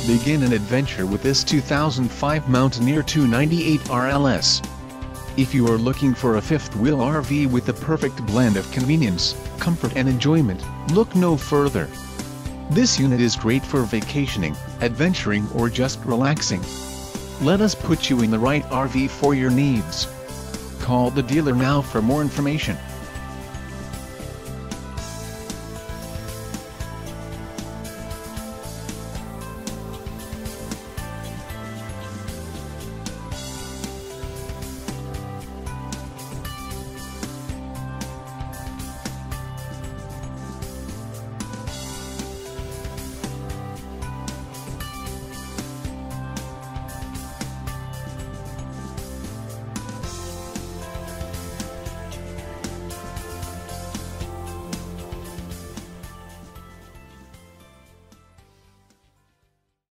Begin an adventure with this 2005 Mountaineer 298RLS. If you are looking for a fifth-wheel RV with the perfect blend of convenience, comfort and enjoyment, look no further. This unit is great for vacationing, adventuring or just relaxing. Let us put you in the right RV for your needs. Call the dealer now for more information.